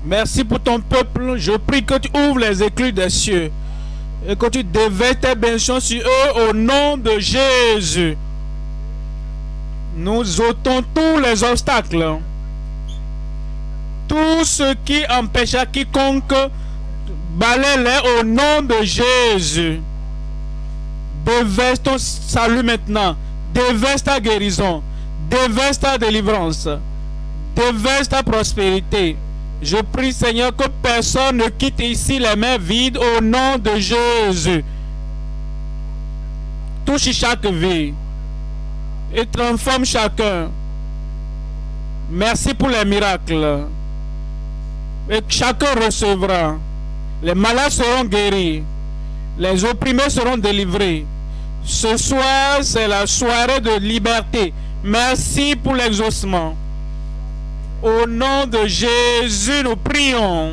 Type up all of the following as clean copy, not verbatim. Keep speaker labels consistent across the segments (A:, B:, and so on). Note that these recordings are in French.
A: Merci pour ton peuple. Je prie que tu ouvres les écluses des cieux et que tu déverses tes bénédictions sur eux au nom de Jésus. Nous ôtons tous les obstacles, tout ce qui empêche à quiconque, balaie-les au nom de Jésus. Déverse ton salut maintenant, déverse ta guérison, déverse ta délivrance, déverse ta prospérité. Je prie, Seigneur, que personne ne quitte ici les mains vides au nom de Jésus. Touche chaque vie et transforme chacun. Merci pour les miracles. Et chacun recevra. Les malades seront guéris. Les opprimés seront délivrés. Ce soir, c'est la soirée de liberté. Merci pour l'exaucement. Au nom de Jésus, nous prions.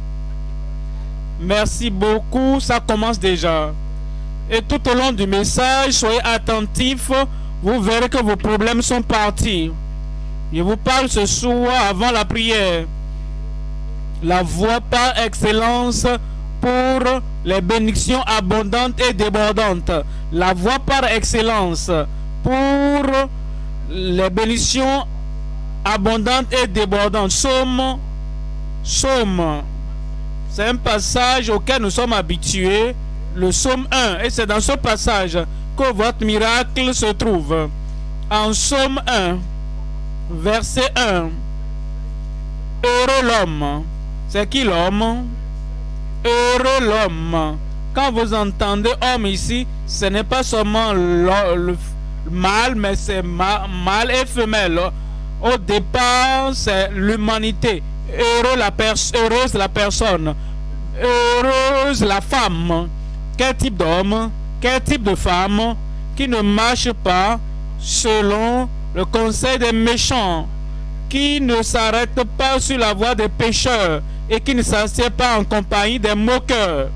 A: Merci beaucoup. Ça commence déjà. Et tout au long du message, soyez attentifs. Vous verrez que vos problèmes sont partis. Je vous parle ce soir avant la prière. La voie par excellence pour les bénédictions abondantes et débordantes. La voie par excellence pour les bénédictions abondantes et débordantes. Somme. C'est un passage auquel nous sommes habitués. Le psaume 1. Et c'est dans ce passage que votre miracle se trouve. En psaume 1, verset 1. Heureux l'homme. C'est qui l'homme? Heureux l'homme. Quand vous entendez homme ici, ce n'est pas seulement le mâle, mais c'est mâle et femelle. Au départ, c'est l'humanité. Heureuse la personne. Heureuse la femme. Quel type d'homme? Quel type de femme qui ne marche pas selon le conseil des méchants, qui ne s'arrête pas sur la voie des pécheurs et qui ne s'assied pas en compagnie des moqueurs.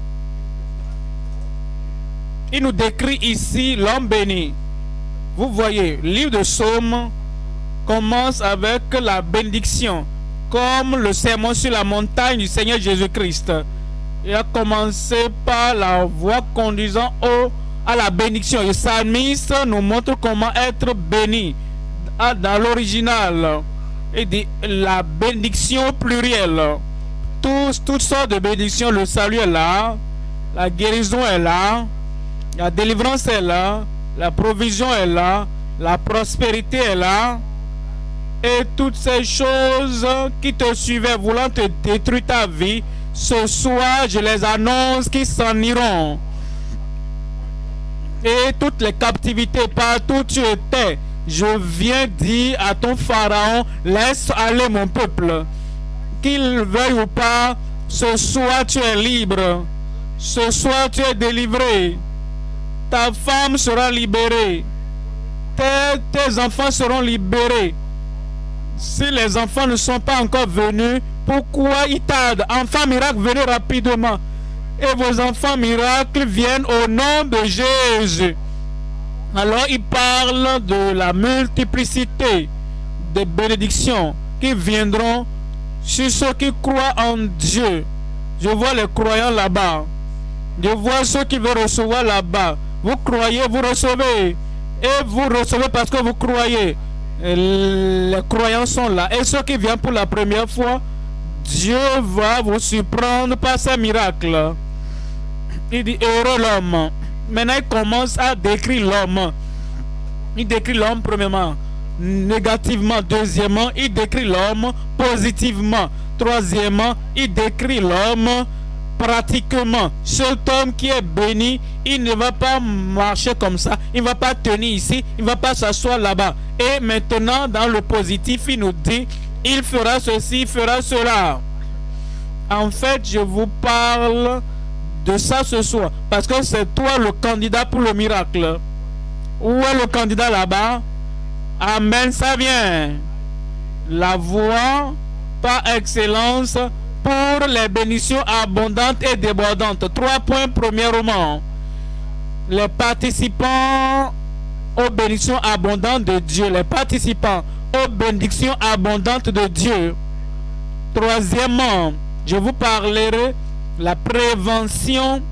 A: Il nous décrit ici l'homme béni. Vous voyez, le livre de Psaumes commence avec la bénédiction, comme le sermon sur la montagne du Seigneur Jésus-Christ. Il a commencé par la voie conduisant à la bénédiction. Le psalmiste nous montre comment être béni dans l'original. Il dit la bénédiction plurielle. Toutes sortes de bénédictions. Le salut est là, la guérison est là, la délivrance est là, la provision est là, la prospérité est là. Et toutes ces choses qui te suivaient voulant te détruire ta vie, ce soir, je les annonce qu'ils s'en iront. Et toutes les captivités, partout où tu étais, je viens dire à ton pharaon, laisse aller mon peuple. Qu'il veuille ou pas, ce soir tu es libre. Ce soir tu es délivré. Ta femme sera libérée. Tes enfants seront libérés. Si les enfants ne sont pas encore venus, pourquoi ils tardent? Enfants miracles, venez rapidement. Et vos enfants miracles viennent au nom de Jésus. Alors il parle de la multiplicité des bénédictions qui viendront sur ceux qui croient en Dieu. Je vois les croyants là-bas. Je vois ceux qui veulent recevoir là-bas. Vous croyez, vous recevez. Et vous recevez parce que vous croyez. Et les croyants sont là. Et ceux qui viennent pour la première fois, Dieu va vous surprendre par ses miracles. Il dit heureux l'homme. Maintenant il commence à décrire l'homme. Il décrit l'homme premièrement négativement. Deuxièmement, il décrit l'homme positivement. Troisièmement, il décrit l'homme pratiquement. Cet homme qui est béni, il ne va pas marcher comme ça. Il ne va pas tenir ici. Il ne va pas s'asseoir là-bas. Et maintenant, dans le positif, il nous dit, il fera ceci, il fera cela. En fait, je vous parle de ça ce soir. Parce que c'est toi le candidat pour le miracle. Où est le candidat là-bas? Amen, ça vient. La voie par excellence pour les bénédictions abondantes et débordantes. 3 points premièrement. Les participants aux bénédictions abondantes de Dieu. Les participants aux bénédictions abondantes de Dieu. Troisièmement, je vous parlerai la prévention.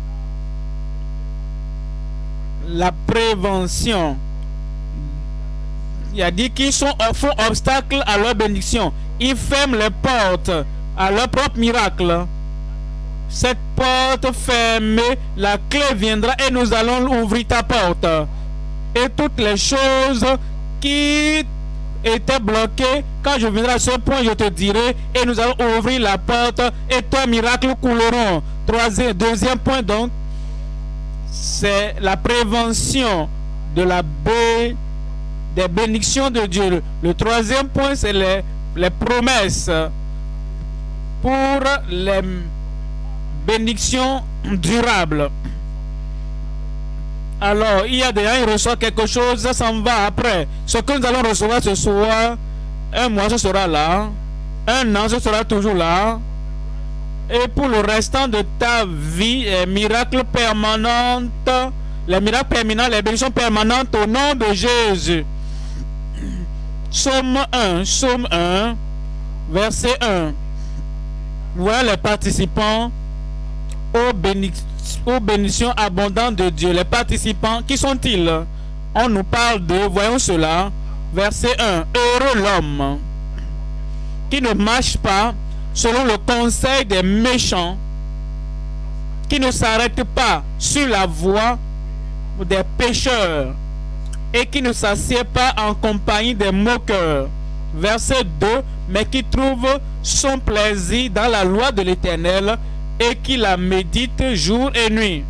A: La prévention. Il a dit qu'ils font obstacle à leur bénédiction. Ils ferment les portes à leur propre miracle. Cette porte fermée, la clé viendra et nous allons ouvrir ta porte. Et toutes les choses qui étaient bloquées, quand je viendrai à ce point, je te dirai, et nous allons ouvrir la porte et tes miracles couleront. Deuxième point donc, c'est la prévention de des bénédictions de Dieu. Le troisième point, c'est les promesses pour les bénédictions durables. Alors, il y a des gens qui reçoivent quelque chose, ça s'en va après. Ce que nous allons recevoir ce soir, un mois, ce sera là. Un an, ce sera toujours là. Et pour le restant de ta vie, les miracles permanents, les miracles permanents, les bénédictions permanentes au nom de Jésus. Psaume 1, verset 1. Voilà les participants aux bénédictions abondantes de Dieu. Les participants, qui sont-ils? On nous parle de, voyons cela, verset 1. Heureux l'homme qui ne marche pas selon le conseil des méchants, qui ne s'arrête pas sur la voie des pécheurs et qui ne s'assied pas en compagnie des moqueurs. Verset 2. Mais qui trouve son plaisir dans la loi de l'Éternel et qui la médite jour et nuit.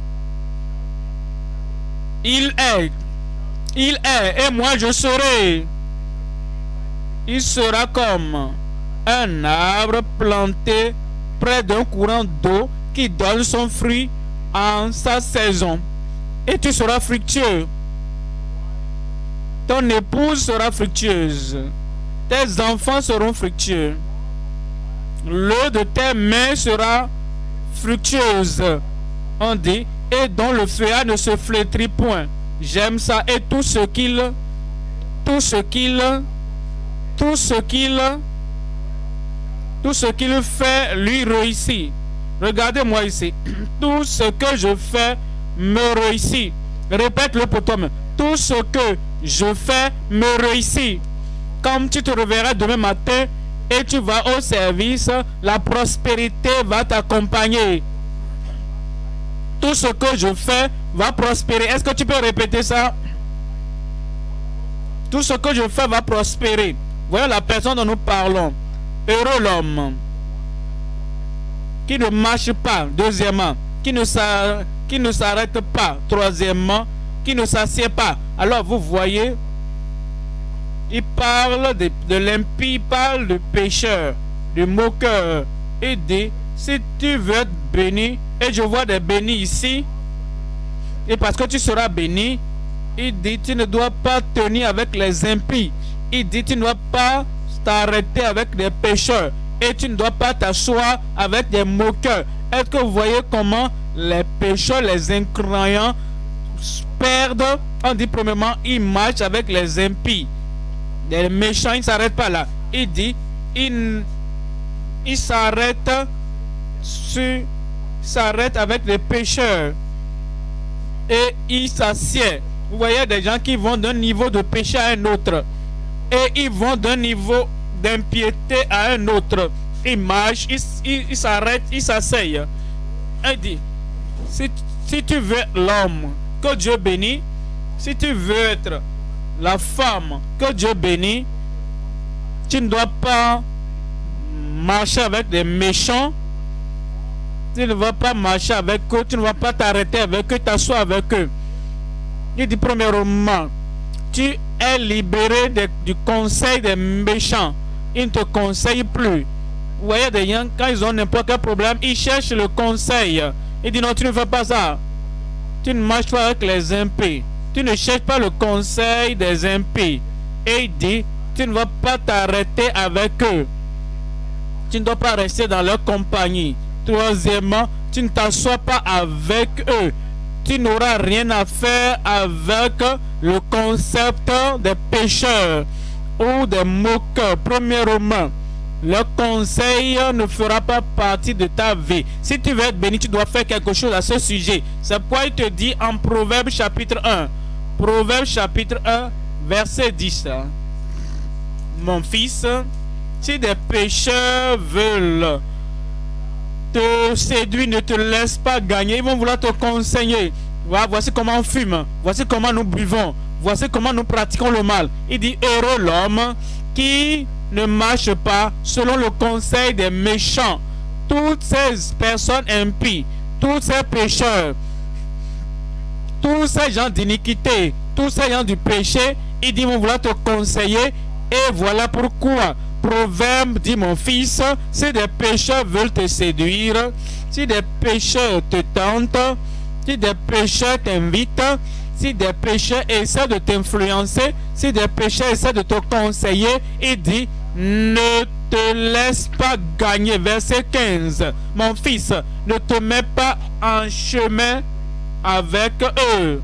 A: Il est, et moi je serai. Il sera comme un arbre planté près d'un courant d'eau qui donne son fruit en sa saison. Et tu seras fructueux. Ton épouse sera fructueuse. Tes enfants seront fructueux. L'œuvre de tes mains sera fructueuse. On dit, et dont le feuillage ne se flétrit point. J'aime ça. Et tout ce qu'il fait lui réussit. Regardez-moi ici. Tout ce que je fais me réussit. Répète-le pour toi-même. Tout ce que je fais me réussit. Comme tu te réveilleras demain matin et tu vas au service, la prospérité va t'accompagner. Tout ce que je fais va prospérer. Est-ce que tu peux répéter ça? Tout ce que je fais va prospérer. Voyons la personne dont nous parlons. Heureux l'homme qui ne marche pas. Deuxièmement, qui ne s'arrête pas. Troisièmement, qui ne s'assied pas. Alors vous voyez, il parle de l'impie, il parle de pécheur, de moqueur. Il dit, si tu veux être béni, et je vois des bénis ici, et parce que tu seras béni, il dit, tu ne dois pas tenir avec les impies. Il dit, tu ne dois pas t'arrêter avec des pécheurs, et tu ne dois pas t'asseoir avec des moqueurs. Est-ce que vous voyez comment les pécheurs, les incroyants perdent? On dit premièrement, ils marchent avec les impies. Les méchants, ils ne s'arrêtent pas là. Il dit, ils s'arrêtent avec les pécheurs. Et ils s'assiedent. Vous voyez des gens qui vont d'un niveau de péché à un autre. Et ils vont d'un niveau d'impiété à un autre. Ils marchent, ils s'arrêtent, ils s'asseyent. Il dit, si tu veux l'homme que Dieu bénit, si tu veux être la femme que Dieu bénit, tu ne dois pas marcher avec des méchants. Tu ne vas pas marcher avec eux, tu ne vas pas t'arrêter avec eux, t'asseoir avec eux. Il dit premièrement, tu es libéré du conseil des méchants. Ils ne te conseillent plus. Vous voyez des gens, quand ils ont n'importe quel problème, ils cherchent le conseil. Il dit non, tu ne fais pas ça. Tu ne marches pas avec les impies. Tu ne cherches pas le conseil des impies. Et il dit, tu ne vas pas t'arrêter avec eux. Tu ne dois pas rester dans leur compagnie. Troisièmement, tu ne t'assois pas avec eux. Tu n'auras rien à faire avec le concept des pécheurs ou des moqueurs. Premièrement, le conseil ne fera pas partie de ta vie. Si tu veux être béni, tu dois faire quelque chose à ce sujet. C'est pourquoi il te dit en Proverbe chapitre 1. Proverbe chapitre 1, verset 10. Mon fils, si des pécheurs veulent te séduire, ne te laisse pas gagner. Ils vont vouloir te conseiller. Voilà, voici comment on fume. Voici comment nous buvons. Voici comment nous pratiquons le mal. Il dit, heureux l'homme qui ne marche pas selon le conseil des méchants. Toutes ces personnes impies, tous ces pécheurs, tous ces gens d'iniquité, tous ces gens du péché, il dit, ils vont vouloir te conseiller. Et voilà pourquoi Proverbe dit, mon fils, si des pécheurs veulent te séduire, si des pécheurs te tentent, si des pécheurs t'invitent, si des pécheurs essaient de t'influencer, si des pécheurs essaient de te conseiller, il dit, ne te laisse pas gagner. Verset 15. Mon fils, ne te mets pas en chemin avec eux.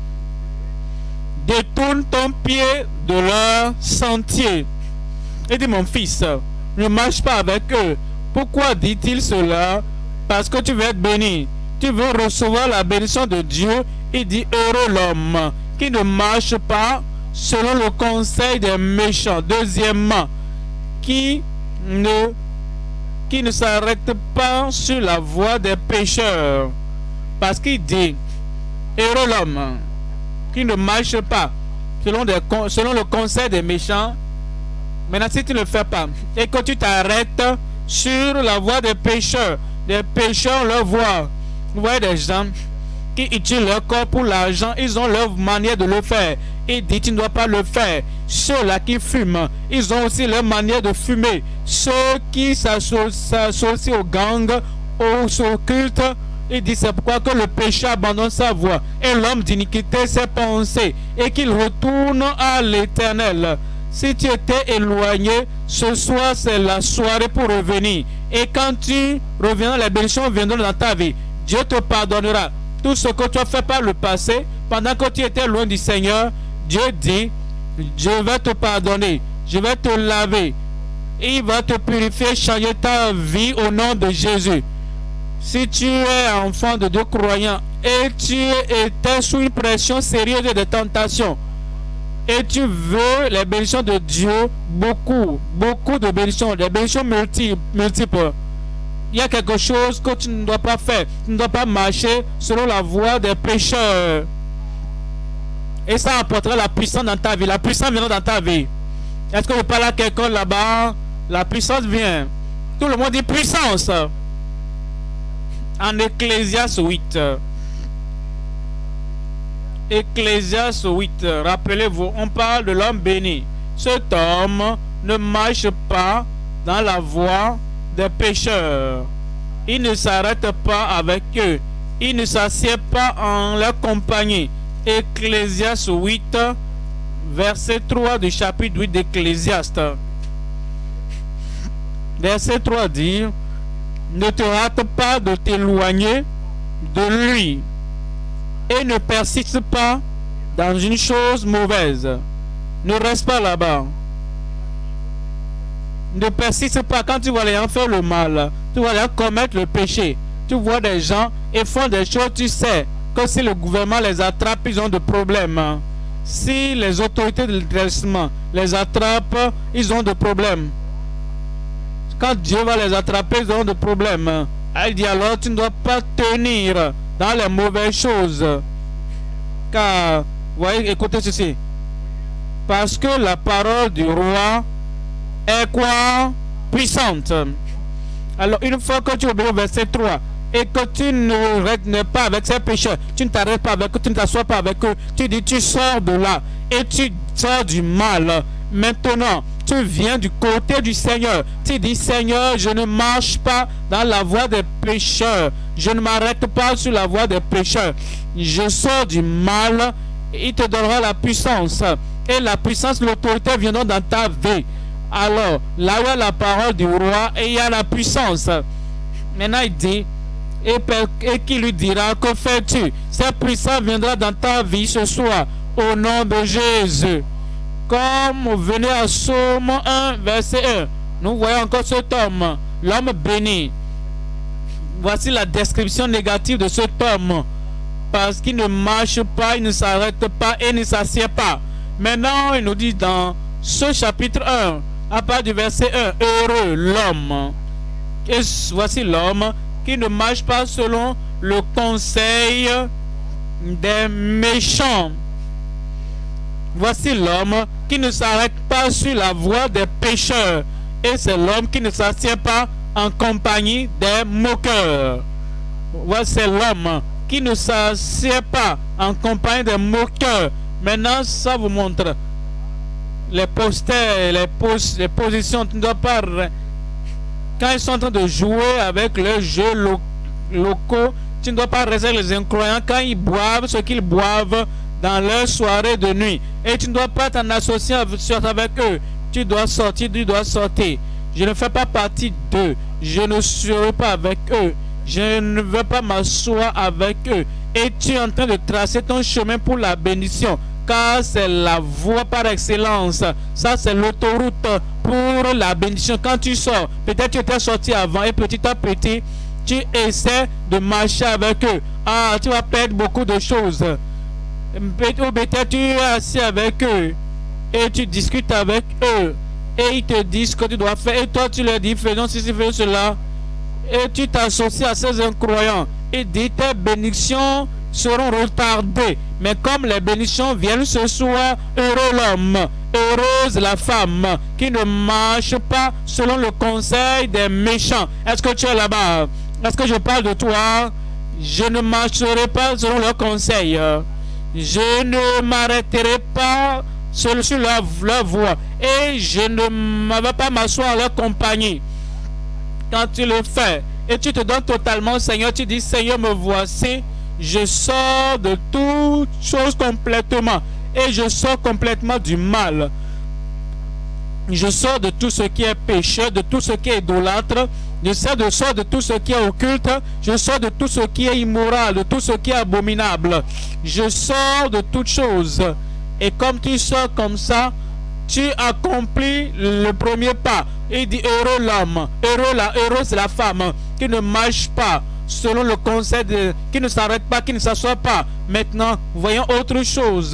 A: Détourne ton pied de leur sentier. Il dit, mon fils, ne marche pas avec eux. Pourquoi dit-il cela? Parce que tu veux être béni. Tu veux recevoir la bénédiction de Dieu. Il dit, heureux l'homme qui ne marche pas selon le conseil des méchants. Deuxièmement, qui ne s'arrête pas sur la voie des pécheurs. Parce qu'il dit, heureux l'homme qui ne marche pas selon le conseil des méchants. Maintenant, si tu ne le fais pas et que tu t'arrêtes sur la voie des pécheurs ont leur voie. Vous voyez des gens qui utilisent leur corps pour l'argent, ils ont leur manière de le faire. Il dit, tu ne dois pas le faire. Ceux-là qui fument, ils ont aussi leur manière de fumer. Ceux qui s'associent au gang, au culte, il dit, c'est pourquoi que le péché abandonne sa voie et l'homme d'iniquité ses pensées et qu'il retourne à l'Éternel. Si tu étais éloigné, ce soir c'est la soirée pour revenir. Et quand tu reviendras, les bénédictions viendront dans ta vie. Dieu te pardonnera tout ce que tu as fait par le passé. Pendant que tu étais loin du Seigneur, Dieu dit, je vais te pardonner, je vais te laver. Il va te purifier, changer ta vie au nom de Jésus. Si tu es enfant de Dieu croyant et tu étais sous une pression sérieuse de tentations, et tu veux les bénédictions de Dieu, beaucoup de bénédictions, des bénédictions multiples. Il y a quelque chose que tu ne dois pas faire. Tu ne dois pas marcher selon la voie des pécheurs. Et ça apportera la puissance dans ta vie. La puissance viendra dans ta vie. Est-ce que je parle à quelqu'un là-bas? La puissance vient. Tout le monde dit puissance. En Ecclésiaste 8. Ecclésiaste 8, rappelez-vous, on parle de l'homme béni. Cet homme ne marche pas dans la voie des pécheurs. Il ne s'arrête pas avec eux. Il ne s'assied pas en leur compagnie. Ecclésiaste 8, verset 3 du chapitre 8 d'Ecclésiaste. Verset 3 dit, ne te hâte pas de t'éloigner de lui. Et ne persiste pas dans une chose mauvaise. Ne reste pas là-bas. Ne persiste pas quand tu vas aller en faire le mal. Tu vas aller commettre le péché. Tu vois des gens et font des choses, tu sais que si le gouvernement les attrape, ils ont des problèmes. Si les autorités de l'établissement les attrapent, ils ont des problèmes. Quand Dieu va les attraper, ils ont des problèmes. Il dit alors, tu ne dois pas tenir dans les mauvaises choses. Car, voyez, écoutez ceci. Parce que la parole du roi est quoi? Puissante. Alors, une fois que tu obéis au verset 3 et que tu ne règnes pas avec ces pécheurs, tu ne t'arrêtes pas avec eux, tu ne t'assois pas avec eux, tu dis, tu sors de là et tu sors du mal. Maintenant, tu viens du côté du Seigneur. Tu dis, Seigneur, je ne marche pas dans la voie des pécheurs. Je ne m'arrête pas sur la voie des pécheurs. Je sors du mal. Il te donnera la puissance. Et la puissance, l'autorité viendront dans ta vie. Alors, là où il y a la parole du roi, et il y a la puissance. Maintenant, il dit, et qui lui dira, que fais-tu? Cette puissance viendra dans ta vie ce soir, au nom de Jésus. Comme venez à Psaume 1, verset 1. Nous voyons encore cet homme, l'homme béni. Voici la description négative de cet homme. Parce qu'il ne marche pas, il ne s'arrête pas et ne s'assied pas. Maintenant, il nous dit dans ce chapitre 1, à part du verset 1, heureux l'homme. Et voici l'homme qui ne marche pas selon le conseil des méchants. Voici l'homme qui ne s'arrête pas sur la voie des pécheurs. Et c'est l'homme qui ne s'assied pas en compagnie des moqueurs. Voici l'homme qui ne s'assied pas en compagnie des moqueurs. Maintenant, ça vous montre les posters, les positions. Tu ne dois pas... Quand ils sont en train de jouer avec leurs jeux locaux, tu ne dois pas rester les incroyants quand ils boivent ce qu'ils boivent dans leur soirée de nuit. Et tu ne dois pas t'en associer avec eux. Tu dois sortir, tu dois sortir. Je ne fais pas partie d'eux. Je ne serai pas avec eux. Je ne veux pas m'asseoir avec eux. Et tu es en train de tracer ton chemin pour la bénédiction. Car c'est la voie par excellence. Ça, c'est l'autoroute pour la bénédiction. Quand tu sors, peut-être tu étais sorti avant et petit à petit, tu essaies de marcher avec eux. Ah, tu vas perdre beaucoup de choses. Ou peut-être tu es assis avec eux et tu discutes avec eux. Et ils te disent ce que tu dois faire. Et toi, tu leur dis, faisons ceci, faisons cela. Et tu t'associes à ces incroyants. Et dis, tes bénédictions seront retardées. Mais comme les bénédictions viennent ce soir, heureux l'homme, heureuse la femme qui ne marche pas selon le conseil des méchants. Est-ce que tu es là-bas? Est-ce que je parle de toi? Je ne marcherai pas selon leur conseil. Je ne m'arrêterai pas sur leur voie. Et je ne vais pas m'asseoir à leur compagnie. Quand tu le fais et tu te donnes totalement au Seigneur, tu dis, Seigneur, me voici. Je sors de toutes choses complètement. Et je sors complètement du mal. Je sors de tout ce qui est péché, de tout ce qui est idolâtre. Je sors de tout ce qui est occulte. Je sors de tout ce qui est immoral, de tout ce qui est abominable. Je sors de toutes choses. Et comme tu sors comme ça, tu accomplis le premier pas. Il dit, heureux l'homme, heureuse la femme qui ne marche pas selon le conseil, qui ne s'arrête pas, qui ne s'assoit pas. Maintenant, voyons autre chose.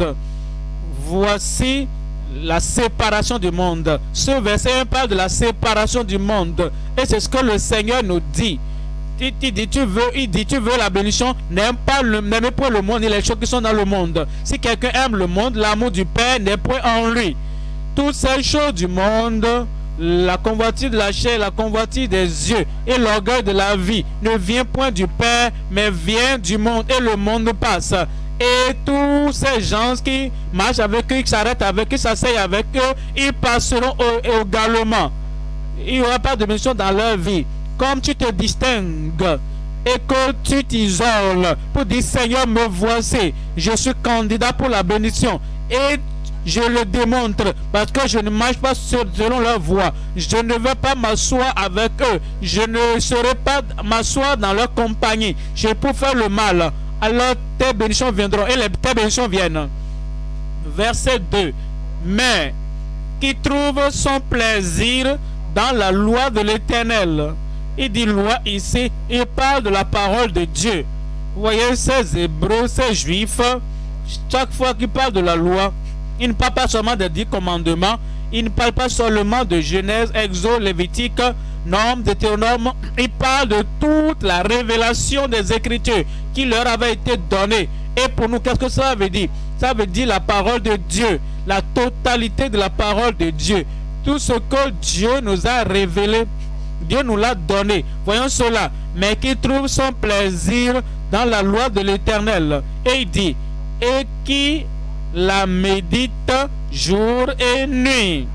A: Voici la séparation du monde. Ce verset parle de la séparation du monde. Et c'est ce que le Seigneur nous dit. Il dit, tu veux la bénédiction, n'aime pas le monde et les choses qui sont dans le monde. Si quelqu'un aime le monde, l'amour du Père n'est point en lui. Toutes ces choses du monde, la convoitise de la chair, la convoitise des yeux et l'orgueil de la vie ne vient point du Père, mais vient du monde, et le monde passe. Et tous ces gens qui marchent avec eux, qui s'arrêtent avec eux, qui s'asseyent avec eux, ils passeront également. Il n'y aura pas de bénédiction dans leur vie. Comme tu te distingues et que tu t'isoles pour dire, Seigneur, me voici, je suis candidat pour la bénédiction. Et je le démontre parce que je ne marche pas selon leur voie. Je ne vais pas m'asseoir avec eux. Je ne serai pas m'asseoir dans leur compagnie. Je peux faire le mal. Alors tes bénédictions viendront. Et tes bénédictions viennent. Verset 2. Mais qui trouve son plaisir dans la loi de l'Éternel. Il dit loi ici. Il parle de la parole de Dieu. Vous voyez ces Hébreux, ces Juifs, chaque fois qu'ils parlent de la loi, il ne parle pas seulement des 10 commandements, il ne parle pas seulement de Genèse, Exode, Lévitique, Nombre, Deutéronome. Il parle de toute la révélation des Écritures qui leur avait été donnée. Et pour nous, qu'est-ce que ça veut dire? Ça veut dire la parole de Dieu, la totalité de la parole de Dieu. Tout ce que Dieu nous a révélé, Dieu nous l'a donné. Voyons cela. Mais qui trouve son plaisir dans la loi de l'Éternel. Et il dit, et qui la médite jour et nuit.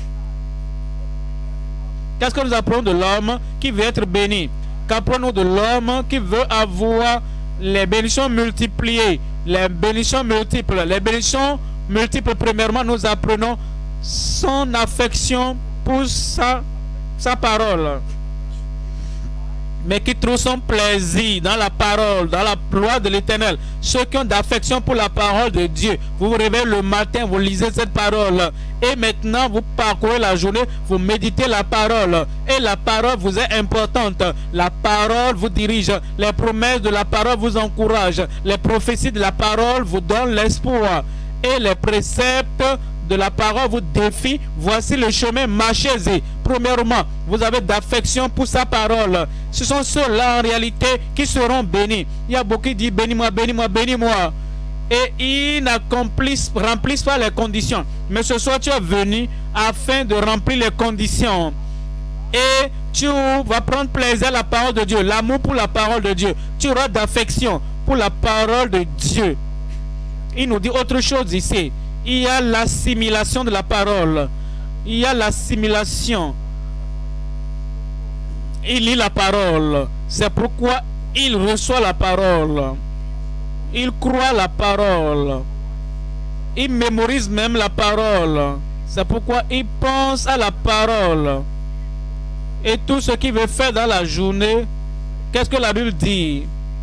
A: Qu'est-ce que nous apprenons de l'homme qui veut être béni? Qu'apprenons de l'homme qui veut avoir les bénédictions multipliées, les bénédictions multiples? Les bénédictions multiples, premièrement, nous apprenons son affection pour sa parole. mais qui trouvent son plaisir dans la parole, dans la loi de l'Éternel. Ceux qui ont d'affection pour la parole de Dieu, vous vous réveillez le matin, vous lisez cette parole. Et maintenant, vous parcourez la journée, vous méditez la parole. Et la parole vous est importante. La parole vous dirige. Les promesses de la parole vous encouragent. Les prophéties de la parole vous donnent l'espoir. Et les préceptes de la parole vous défient. Voici le chemin, marchez-y. Premièrement, vous avez d'affection pour sa parole. Ce sont ceux-là en réalité qui seront bénis. Il y a beaucoup qui disent bénis-moi, bénis-moi, bénis-moi. Et ils remplissent pas les conditions. Mais ce soir, tu es venu afin de remplir les conditions. Et tu vas prendre plaisir à la parole de Dieu. L'amour pour la parole de Dieu. Tu auras d'affection pour la parole de Dieu. Il nous dit autre chose ici. Il y a l'assimilation de la parole. Il y a l'assimilation. Il lit la parole. C'est pourquoi il reçoit la parole. Il croit la parole. Il mémorise même la parole. C'est pourquoi il pense à la parole. Et tout ce qu'il veut faire dans la journée, qu'est-ce que la Bible dit?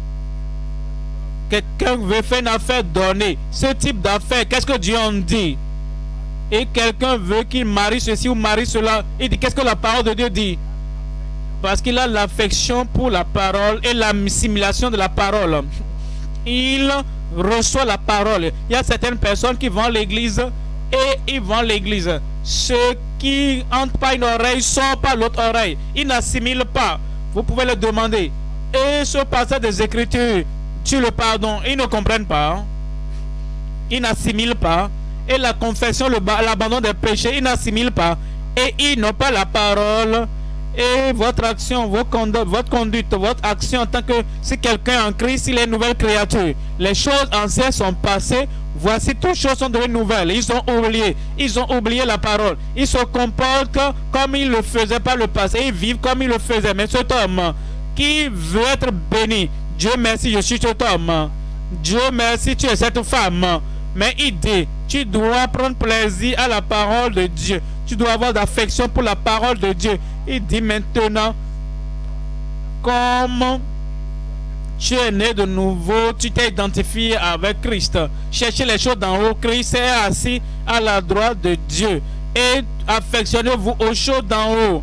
A: Quelqu'un veut faire une affaire donnée. Ce type d'affaire, qu'est-ce que Dieu en dit? Et quelqu'un veut qu'il marie ceci ou marie cela. Il dit, qu'est-ce que la parole de Dieu dit? Parce qu'il a l'affection pour la parole et l'assimilation de la parole. Il reçoit la parole. Il y a certaines personnes qui vont à l'église et ils vont à l'église. Ceux qui entrent par une oreille sortent par l'autre oreille. Ils n'assimilent pas. Vous pouvez le demander. Et ce passage des Écritures, tu le pardonnes. Ils ne comprennent pas. Ils n'assimilent pas. Et la confession, l'abandon des péchés, ils n'assimilent pas. Et ils n'ont pas la parole. Et votre action, votre conduite, votre action en tant que si quelqu'un en Christ, il est une nouvelle créature. Les choses anciennes sont passées. Voici, toutes choses sont devenues nouvelles. Ils ont oublié. Ils ont oublié la parole. Ils se comportent comme ils le faisaient par le passé. Ils vivent comme ils le faisaient. Mais cet homme qui veut être béni, Dieu merci, je suis cet homme. Dieu merci, tu es cette femme. Mais il dit, tu dois prendre plaisir à la parole de Dieu. Tu dois avoir d'affection pour la parole de Dieu. Il dit maintenant, comme tu es né de nouveau, tu t'es identifié avec Christ. Cherchez les choses d'en haut. Christ est assis à la droite de Dieu. Et affectionnez-vous aux choses d'en haut.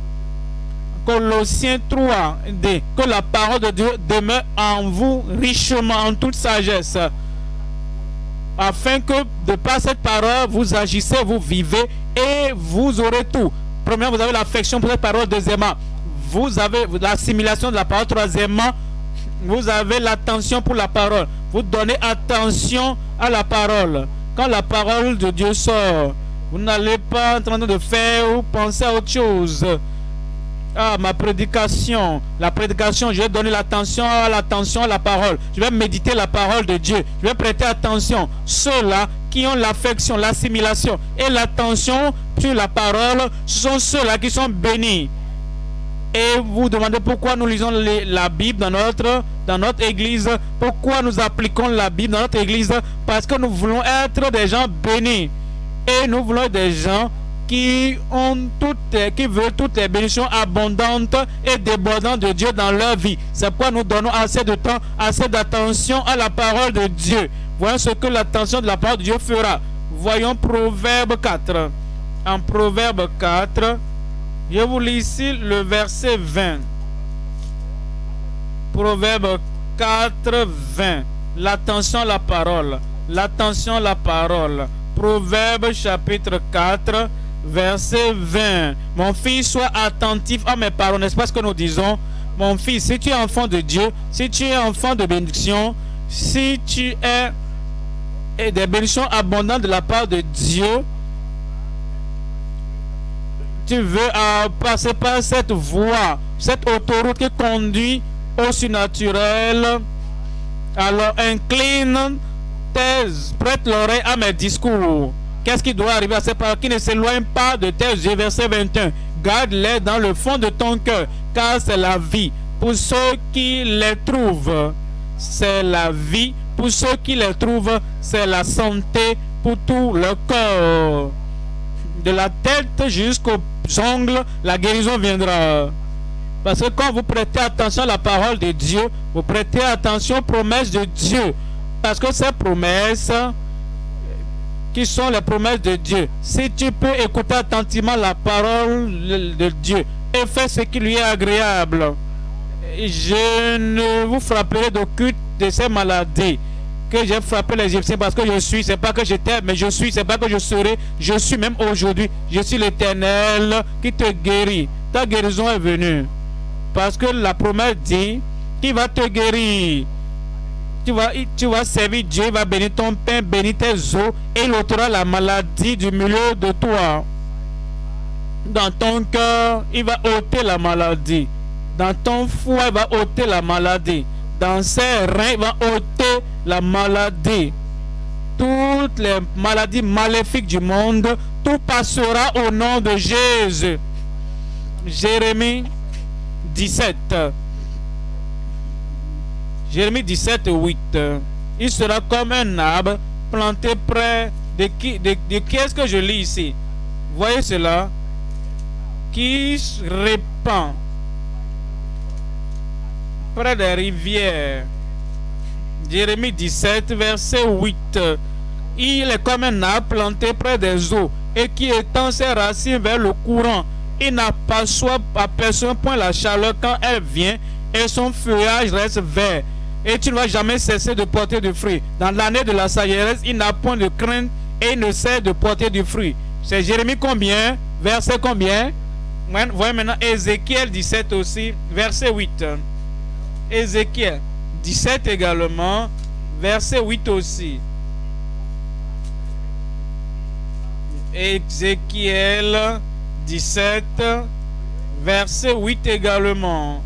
A: Colossiens 3 dit que la parole de Dieu demeure en vous richement, en toute sagesse. Afin que de par cette parole, vous agissez, vous vivez et vous aurez tout. Premièrement, vous avez l'affection pour cette parole. Deuxièmement, vous avez l'assimilation de la parole. Troisièmement, vous avez l'attention pour la parole. Vous donnez attention à la parole. Quand la parole de Dieu sort, vous n'allez pas en train de faire ou penser à autre chose. Ah, ma prédication. La prédication, je vais donner l'attention à la parole. Je vais méditer la parole de Dieu. Je vais prêter attention. Ceux-là qui ont l'affection, l'assimilation et l'attention sur la parole, ce sont ceux-là qui sont bénis. Et vous demandez pourquoi nous lisons la Bible dans notre église. Pourquoi nous appliquons la Bible dans notre église? Parce que nous voulons être des gens bénis. Et nous voulons être des gens qui veulent toutes les bénédictions abondantes et débordantes de Dieu dans leur vie. C'est pourquoi nous donnons assez de temps, assez d'attention à la parole de Dieu. Voyons ce que l'attention de la parole de Dieu fera. Voyons Proverbe 4. En Proverbe 4, je vous lis ici le verset 20. Proverbe 4, 20. L'attention à la parole. L'attention à la parole. Proverbe chapitre 4, verset 20. Mon fils, sois attentif à mes paroles. N'est-ce pas ce que nous disons? Mon fils, si tu es enfant de Dieu, si tu es enfant de bénédiction, si tu es des bénédictions abondantes de la part de Dieu, tu veux passer par cette voie, cette autoroute qui conduit au surnaturel, alors incline, prête l'oreille à mes discours. Qu'est-ce qui doit arriver à ces paroles? Qui ne s'éloigne pas de tes yeux, verset 21. Garde-les dans le fond de ton cœur, car c'est la vie pour ceux qui les trouvent. C'est la vie pour ceux qui les trouvent. C'est la santé pour tout le corps. De la tête jusqu'aux ongles, la guérison viendra. Parce que quand vous prêtez attention à la parole de Dieu, vous prêtez attention aux promesses de Dieu. Parce que ces promesses, qui sont les promesses de Dieu, si tu peux écouter attentivement la parole de Dieu et faire ce qui lui est agréable, je ne vous frapperai d'aucune de ces maladies que j'ai frappé les Égyptiens, parce que je suis, c'est pas que j'étais, mais je suis, c'est pas que je serai, je suis même aujourd'hui. Je suis l'Éternel qui te guérit. Ta guérison est venue. Parce que la promesse dit qu'il va te guérir. Tu vas servir Dieu, il va bénir ton pain, bénir tes os, et il ôtera la maladie du milieu de toi. Dans ton cœur, il va ôter la maladie. Dans ton foie, il va ôter la maladie. Dans ses reins, il va ôter la maladie. Toutes les maladies maléfiques du monde, tout passera au nom de Jésus. Jérémie 17. Jérémie 17, 8. Il sera comme un arbre planté près de qui est-ce que je lis ici? Voyez cela? Qui répand près des rivières. Jérémie 17, verset 8. Il est comme un arbre planté près des eaux et qui étend ses racines vers le courant. Il n'aperçoit point la chaleur quand elle vient et son feuillage reste vert. Et tu ne vas jamais cesser de porter du fruit. Dans l'année de la sagesse, il n'a point de crainte et il ne cesse de porter du fruit. C'est Jérémie combien? Verset combien? Voyez maintenant Ézéchiel 17 aussi, verset 8. Ézéchiel 17 également, verset 8 aussi. Ézéchiel 17, verset 8 également.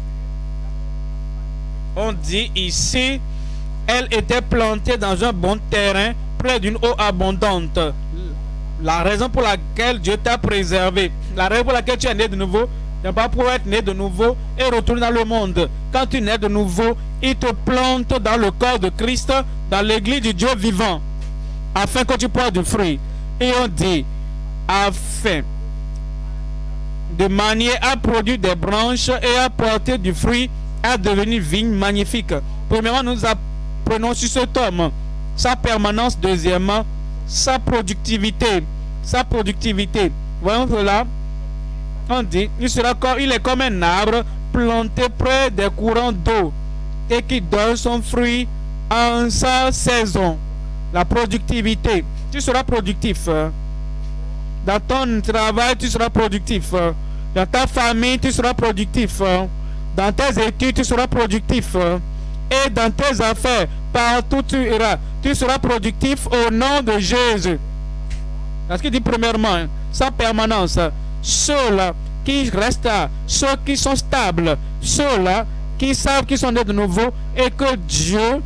A: On dit ici, elle était plantée dans un bon terrain, près d'une eau abondante. La raison pour laquelle Dieu t'a préservé, la raison pour laquelle tu es né de nouveau, tu n'es pas pour être né de nouveau et retourner dans le monde. Quand tu nais de nouveau, il te plante dans le corps de Christ, dans l'église du Dieu vivant, afin que tu portes du fruit. Et on dit, afin de manière à produire des branches et à porter du fruit, à devenir vigne magnifique. Premièrement, nous apprenons sur cet homme sa permanence. Deuxièmement, sa productivité. Sa productivité. Voyons cela. On dit, il est comme un arbre planté près des courants d'eau et qui donne son fruit en sa saison. La productivité. Tu seras productif. Dans ton travail, tu seras productif. Dans ta famille, tu seras productif. Dans tes études, tu seras productif. Et dans tes affaires, partout tu iras, tu seras productif au nom de Jésus. Parce qu'il dit premièrement, sa permanence. Ceux-là qui restent là, ceux qui sont stables, ceux-là qui savent qu'ils sont nés de nouveau et que Dieu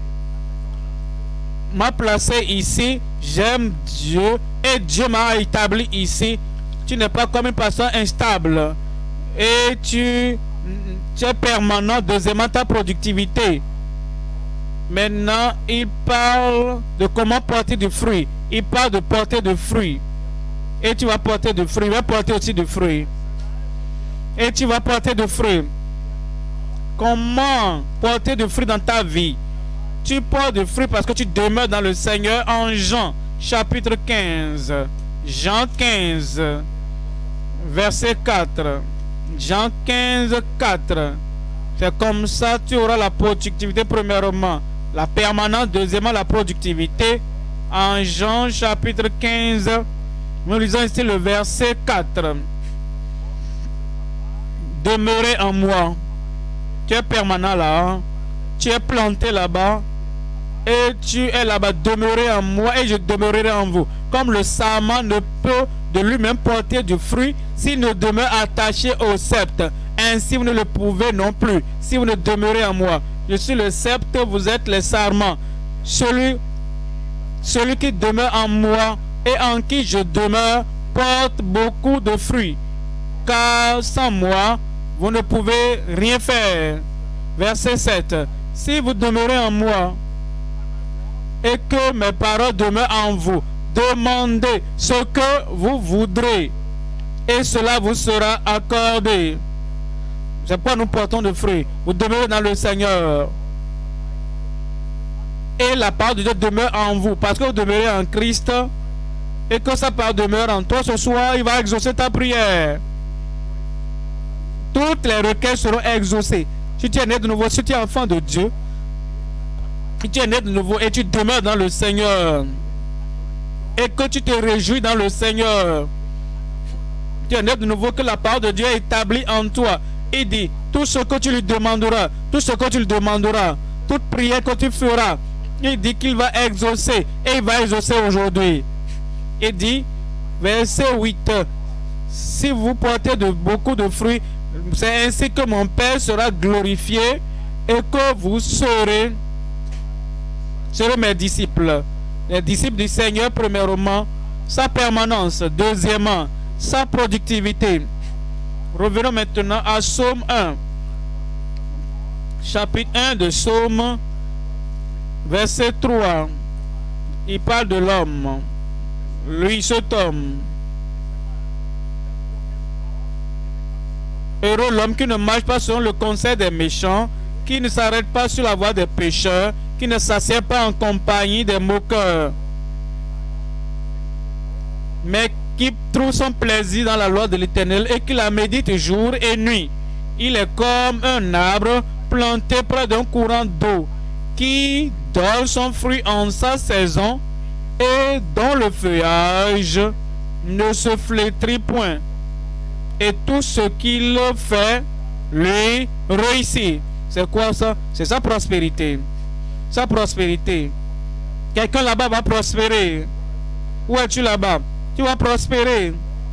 A: m'a placé ici, j'aime Dieu et Dieu m'a établi ici. Tu n'es pas comme une personne instable et tu es permanent. Deuxièmement, ta productivité. Maintenant, il parle de comment porter du fruit. Il parle de porter du fruit. Et tu vas porter du fruit. Il va porter aussi du fruit. Et tu vas porter du fruit. Comment porter du fruit dans ta vie? Tu portes du fruit parce que tu demeures dans le Seigneur. En Jean, chapitre 15. Jean 15, verset 4. Jean 15, 4. C'est comme ça tu auras la productivité premièrement. La permanence, deuxièmement la productivité. En Jean chapitre 15, nous lisons ici le verset 4. Demeurez en moi. Tu es permanent là. Hein? Tu es planté là-bas. Et tu es là-bas. Demeurez en moi et je demeurerai en vous. Comme le sarment ne peut de lui-même porter du fruit s'il ne demeure attaché au sceptre. Ainsi vous ne le pouvez non plus si vous ne demeurez en moi. Je suis le sceptre, vous êtes les sarments. Celui qui demeure en moi et en qui je demeure porte beaucoup de fruits. Car sans moi, vous ne pouvez rien faire. Verset 7. Si vous demeurez en moi et que mes paroles demeurent en vous, demandez ce que vous voudrez et cela vous sera accordé. C'est pourquoi nous portons de fruits. Vous demeurez dans le Seigneur. Et la parole de Dieu demeure en vous. Parce que vous demeurez en Christ. Et que sa parole demeure en toi ce soir, il va exaucer ta prière. Toutes les requêtes seront exaucées. Si tu es né de nouveau, si tu es enfant de Dieu, si tu es né de nouveau et tu demeures dans le Seigneur, et que tu te réjouis dans le Seigneur, tu es né de nouveau, que la parole de Dieu est établie en toi. Il dit, tout ce que tu lui demanderas, tout ce que tu lui demanderas, toute prière que tu feras, il dit qu'il va exaucer, et il va exaucer aujourd'hui. Il dit, verset 8, si vous portez beaucoup de fruits, c'est ainsi que mon Père sera glorifié et que vous serez mes disciples. Les disciples du Seigneur, premièrement, sa permanence. Deuxièmement, sa productivité. Revenons maintenant à Psaume 1. Chapitre 1 de Psaume, verset 3. Il parle de l'homme. Lui, cet homme. Heureux l'homme qui ne marche pas selon le conseil des méchants, qui ne s'arrête pas sur la voie des pécheurs, qui ne s'assied pas en compagnie des moqueurs, mais qui trouve son plaisir dans la loi de l'Éternel et qui la médite jour et nuit. Il est comme un arbre planté près d'un courant d'eau, qui donne son fruit en sa saison et dont le feuillage ne se flétrit point. Et tout ce qu'il fait lui réussit. C'est quoi ça? C'est sa prospérité. Sa prospérité. Quelqu'un là-bas va prospérer. Où es-tu là-bas? Tu vas prospérer.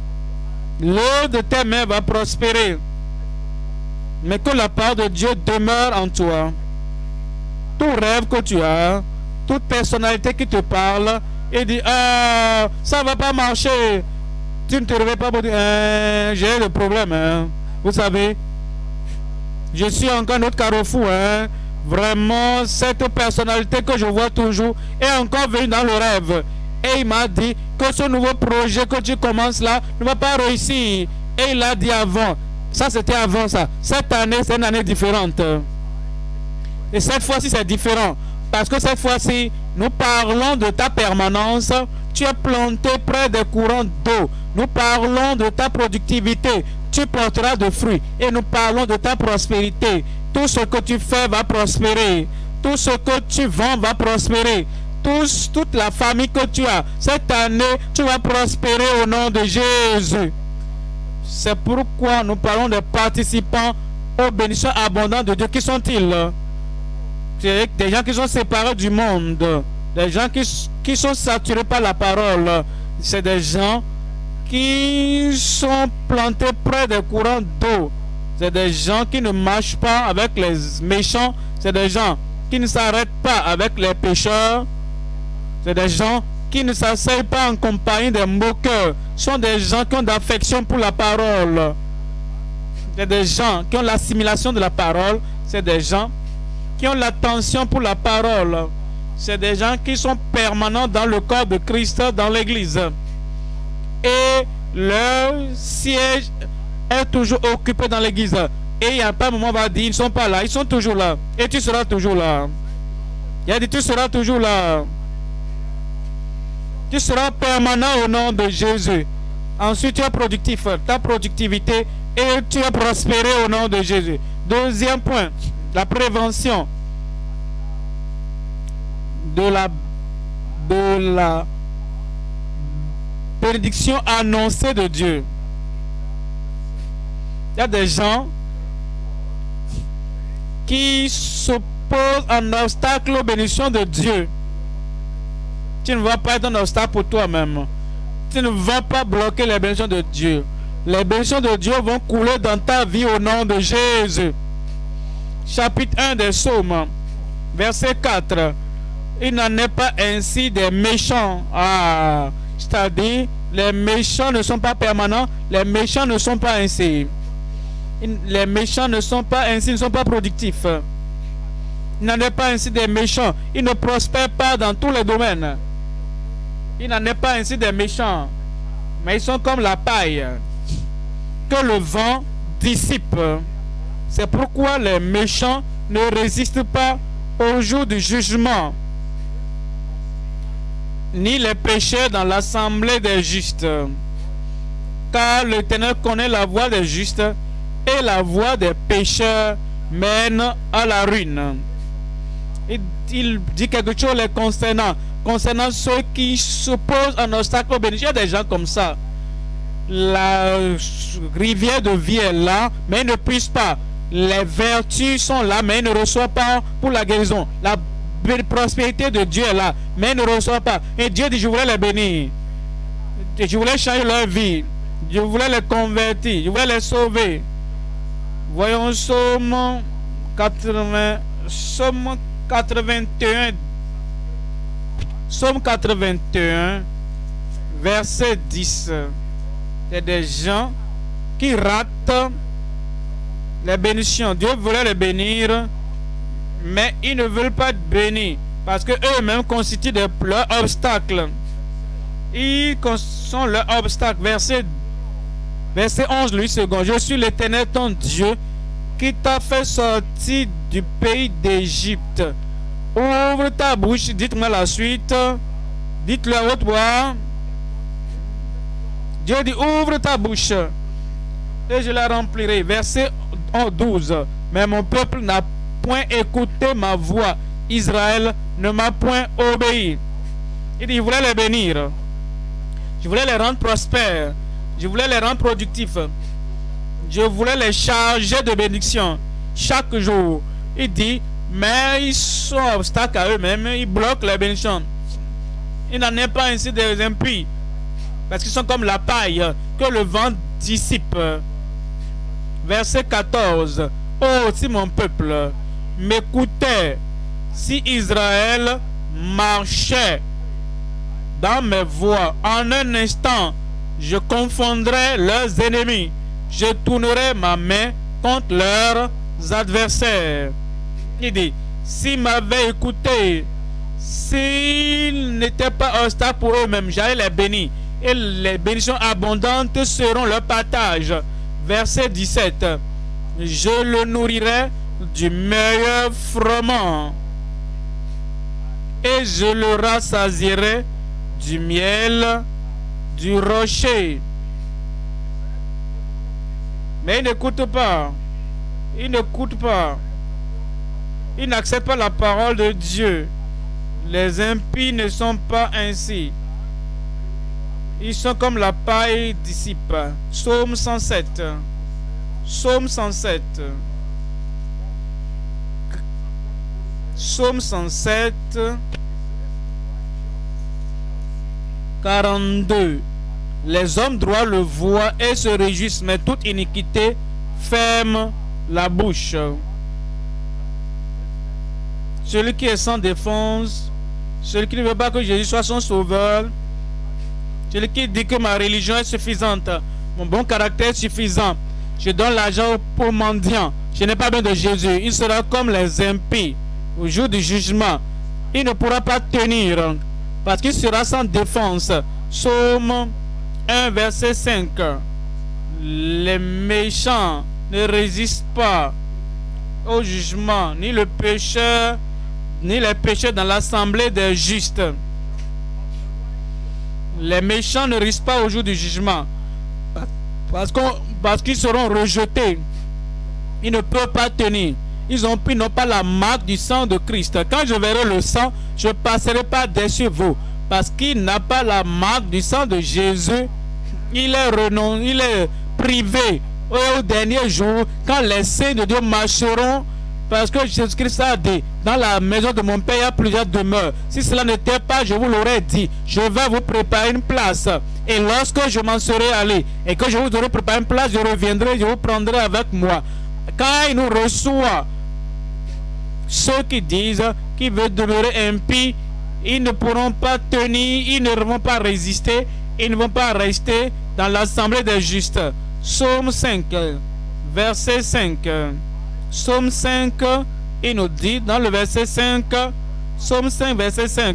A: L'eau de tes mains va prospérer. Mais que la part de Dieu demeure en toi. Tout rêve que tu as, toute personnalité qui te parle et dit, ah, ça va pas marcher. Tu ne te réveilles pas pour dire, j'ai le problème. Hein. Vous savez, je suis encore notre carrefour. Hein. Vraiment, cette personnalité que je vois toujours est encore venue dans le rêve. Et il m'a dit que ce nouveau projet que tu commences là ne va pas réussir. Et il a dit avant. Ça, c'était avant ça. Cette année, c'est une année différente. Et cette fois-ci, c'est différent. Parce que cette fois-ci, nous parlons de ta permanence. Tu es planté près des courants d'eau. Nous parlons de ta productivité. Tu porteras de fruits. Et nous parlons de ta prospérité. Tout ce que tu fais va prospérer. Tout ce que tu vends va prospérer. Toute la famille que tu as, cette année, tu vas prospérer au nom de Jésus. C'est pourquoi nous parlons des participants aux bénédictions abondantes de Dieu. Qui sont-ils? C'est des gens qui sont séparés du monde. Des gens qui sont saturés par la parole. C'est des gens qui sont plantés près des courants d'eau. C'est des gens qui ne marchent pas avec les méchants. C'est des gens qui ne s'arrêtent pas avec les pécheurs. C'est des gens qui ne s'asseyent pas en compagnie des moqueurs. Ce sont des gens qui ont d'affection pour la parole. C'est des gens qui ont l'assimilation de la parole. C'est des gens qui ont l'attention pour la parole. C'est des gens qui sont permanents dans le corps de Christ, dans l'église. Et leur siège est toujours occupé dans l'église. Et il n'y a pas un moment où on va dire, ils ne sont pas là. Ils sont toujours là. Et tu seras toujours là. Il a dit, tu seras toujours là. Tu seras permanent au nom de Jésus. Ensuite, tu es productif. Ta productivité et tu es prospéré au nom de Jésus. Deuxième point, la prévention de la bénédiction annoncée de Dieu. Il y a des gens qui s'opposent en obstacle aux bénédictions de Dieu. Tu ne vas pas être un obstacle pour toi-même. Tu ne vas pas bloquer les bénédictions de Dieu. Les bénédictions de Dieu vont couler dans ta vie au nom de Jésus. Chapitre 1 des Psaumes, verset 4. Il n'en est pas ainsi des méchants. C'est-à-dire, les méchants ne sont pas permanents. Les méchants ne sont pas ainsi. Les méchants ne sont pas ainsi, ne sont pas productifs. Il n'en est pas ainsi des méchants. Ils ne prospèrent pas dans tous les domaines. Il n'en est pas ainsi des méchants. Mais ils sont comme la paille que le vent dissipe. C'est pourquoi les méchants ne résistent pas au jour du jugement, ni les pécheurs dans l'assemblée des justes. Car l'Éternel connaît la voie des justes, et la voie des pécheurs mène à la ruine. Il dit quelque chose les concernant ceux qui s'opposent à un obstacle au bénéfice. Il y a des gens comme ça. La rivière de vie est là, mais ils ne puissent pas. Les vertus sont là, mais ils ne reçoivent pas pour la guérison. La prospérité de Dieu est là, mais ils ne reçoivent pas. Et Dieu dit, je voulais les bénir. Je voulais changer leur vie. Je voulais les convertir. Je voulais les sauver. Voyons Psaume 81. Psaume 81, verset 10. Il y a des gens qui ratent les bénédictions. Dieu voulait les bénir, mais ils ne veulent pas être bénis parce que eux-mêmes constituent leurs obstacles. Ils sont leurs obstacles. Verset 11, lui second. Je suis l'Éternel ton Dieu qui t'a fait sortir du pays d'Égypte. Ouvre ta bouche, dites-moi la suite. Dites-le à haute voix. Dieu dit, ouvre ta bouche et je la remplirai. Verset 12. Mais mon peuple n'a point écouté ma voix. Israël ne m'a point obéi. Il dit, je voulais les bénir. Je voulais les rendre prospères. Je voulais les rendre productifs. Je voulais les charger de bénédiction chaque jour. Il dit, mais ils sont obstacles à eux-mêmes. Ils bloquent les bénédictions. Il n'en est pas ainsi des impies. Parce qu'ils sont comme la paille que le vent dissipe. Verset 14. Oh, si mon peuple m'écoutait, si Israël marchait dans mes voies, en un instant, je confondrais leurs ennemis. Je tournerai ma main contre leurs adversaires. Il dit, s'ils m'avaient écouté, s'ils n'étaient pas obstacles pour eux-mêmes, j'allais les bénir. Et les bénédictions abondantes seront leur partage. Verset 17. Je le nourrirai du meilleur froment et je le rassasierai du miel du rocher. Mais ils n'écoutent pas. Ils n'écoutent pas. Ils n'acceptent pas la parole de Dieu. Les impies ne sont pas ainsi. Ils sont comme la paille dissipe. Psaume 107. Psaume 107. Psaume 107. 42. Les hommes droits le voient et se réjouissent, mais toute iniquité ferme la bouche. Celui qui est sans défense, celui qui ne veut pas que Jésus soit son sauveur, celui qui dit que ma religion est suffisante, mon bon caractère est suffisant, je donne l'argent aux mendiants, je n'ai pas besoin de Jésus, il sera comme les impies au jour du jugement. Il ne pourra pas tenir parce qu'il sera sans défense. Psaume 1, verset 5. Les méchants ne résistent pas au jugement, ni le pécheur, ni les pécheurs dans l'assemblée des justes. Les méchants ne résistent pas au jour du jugement parce qu'ils seront rejetés. Ils ne peuvent pas tenir. Ils n'ont pas la marque du sang de Christ. Quand je verrai le sang, je ne passerai pas dessus vous. Parce qu'il n'a pas la marque du sang de Jésus. Il est privé. Au dernier jour, quand les saints de Dieu marcheront, parce que Jésus-Christ a dit, dans la maison de mon Père, il y a plusieurs demeures. Si cela n'était pas, je vous l'aurais dit. Je vais vous préparer une place. Et lorsque je m'en serai allé, et que je vous aurai préparé une place, je reviendrai, je vous prendrai avec moi. Quand il nous reçoit, ceux qui disent qu'ils veulent demeurer impies, ils ne pourront pas tenir, ils ne vont pas résister, ils ne vont pas rester dans l'assemblée des justes. Psaume 5, verset 5. Psaume 5, il nous dit dans le verset 5, Psaume 5, verset 5.